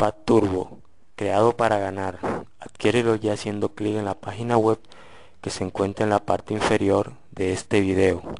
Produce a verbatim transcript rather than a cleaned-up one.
Pad Turbo, creado para ganar. Adquiérelo ya haciendo clic en la página web que se encuentra en la parte inferior de este video.